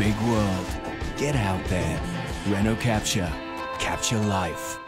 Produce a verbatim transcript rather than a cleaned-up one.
big world. Get out there. Renault Capture. Capture life.